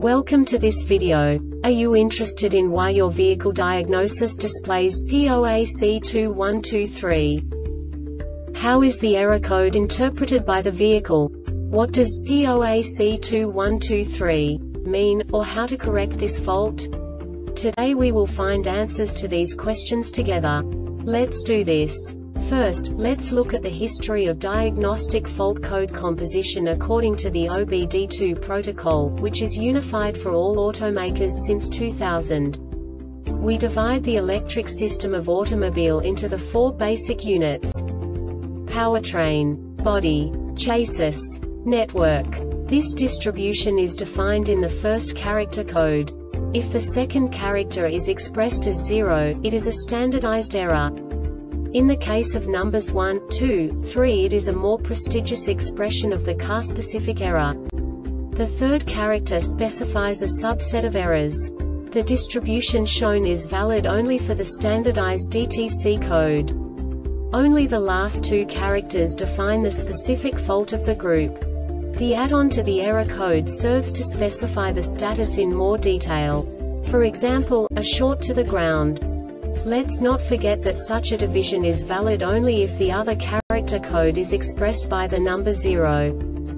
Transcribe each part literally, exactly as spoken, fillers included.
Welcome to this video. Are you interested in why your vehicle diagnosis displays P O A C two one two three? How is the error code interpreted by the vehicle? What does P O A C two one two three mean, or how to correct this fault? Today we will find answers to these questions together. Let's do this. First, let's look at the history of diagnostic fault code composition according to the O B D two protocol, which is unified for all automakers since two thousand. We divide the electric system of automobile into the four basic units: powertrain, body, chassis, network. This distribution is defined in the first character code. If the second character is expressed as zero, it is a standardized error. In the case of numbers one, two, three, it is a more prestigious expression of the car-specific error. The third character specifies a subset of errors. The distribution shown is valid only for the standardized D T C code. Only the last two characters define the specific fault of the group. The add-on to the error code serves to specify the status in more detail. For example, a short to the ground. Let's not forget that such a division is valid only if the other character code is expressed by the number zero.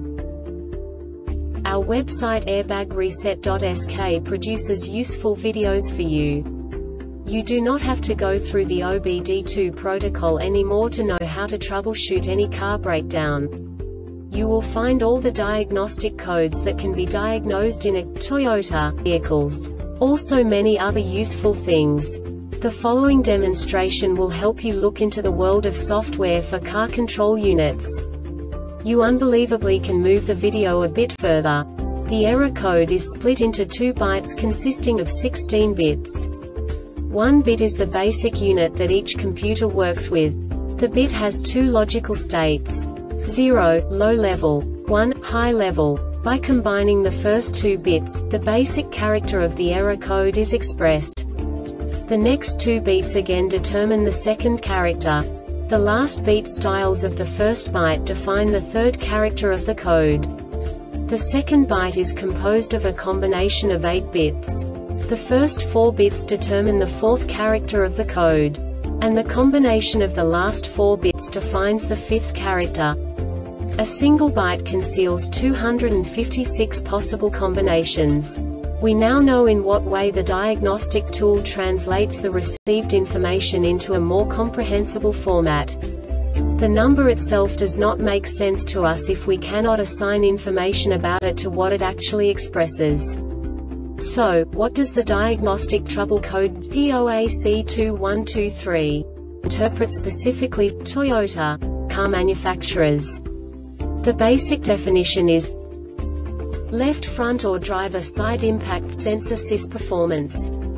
Our website airbag reset dot S K produces useful videos for you. You do not have to go through the O B D two protocol anymore to know how to troubleshoot any car breakdown. You will find all the diagnostic codes that can be diagnosed in a Toyota vehicles. Also many other useful things. The following demonstration will help you look into the world of software for car control units. You unbelievably can move the video a bit further. The error code is split into two bytes consisting of sixteen bits. One bit is the basic unit that each computer works with. The bit has two logical states: zero, low level, one, high level. By combining the first two bits, the basic character of the error code is expressed. The next two beats again determine the second character. The last beat styles of the first byte define the third character of the code. The second byte is composed of a combination of eight bits. The first four bits determine the fourth character of the code. And the combination of the last four bits defines the fifth character. A single byte conceals two hundred fifty-six possible combinations. We now know in what way the diagnostic tool translates the received information into a more comprehensible format. The number itself does not make sense to us if we cannot assign information about it to what it actually expresses. So, what does the diagnostic trouble code P O A C two one two three interpret specifically for Toyota car manufacturers? The basic definition is left front or driver side impact sensor S I S performance.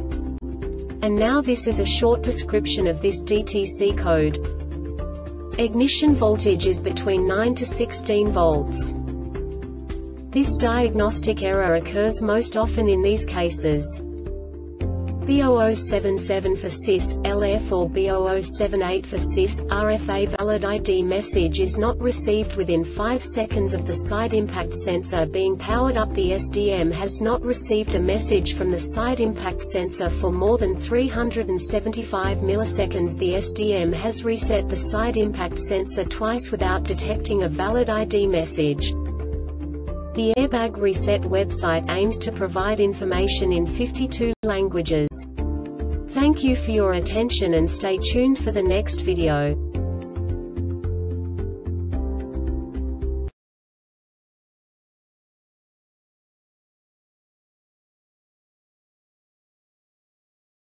And now this is a short description of this D T C code. Ignition voltage is between nine to sixteen volts. This diagnostic error occurs most often in these cases: B zero zero seven seven for S I S, L F or B zero zero seven eight for S I S, R F A valid I D message is not received within five seconds of the side impact sensor being powered up. The S D M has not received a message from the side impact sensor for more than three hundred seventy-five milliseconds. The S D M has reset the side impact sensor twice without detecting a valid I D message. The Airbag Reset website aims to provide information in fifty-two languages. Thank you for your attention and stay tuned for the next video.